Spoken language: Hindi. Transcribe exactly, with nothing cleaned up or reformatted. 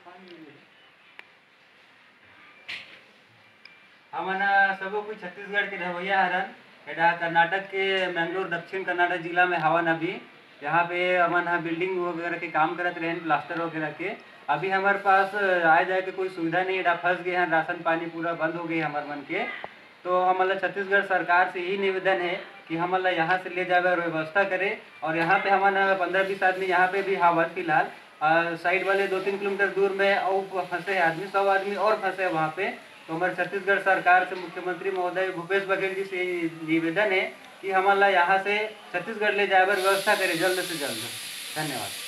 हमन सबो कोई छत्तीसगढ़ के रहवैया हरन। एडा कर्नाटक के मैंगलोर दक्षिण कर्नाटक जिला में हवन। अभी यहाँ पे हमन हा बिल्डिंग वगैरह के काम करत रहे, प्लास्टर वगैरह के। अभी हमारे पास आए जाए के कोई सुविधा नहीं, एडा फंस गए हैं, राशन पानी पूरा बंद हो गई हमारे मन के। तो हमन छत्तीसगढ़ सरकार से यही निवेदन है कि हमन यहाँ से ले जाए और व्यवस्था करे। और यहाँ पे हमन पंद्रह बीस आदमी यहाँ पे भी हावन फिलहाल। साइड वाले दो तीन किलोमीटर दूर में और फंसे आदमी, सौ आदमी और फंसे वहाँ पे। तो हमारे छत्तीसगढ़ सरकार से मुख्यमंत्री महोदय भूपेश बघेल जी से निवेदन है कि हमारा यहाँ से छत्तीसगढ़ ले जाए व्यवस्था करें जल्द से जल्द। धन्यवाद।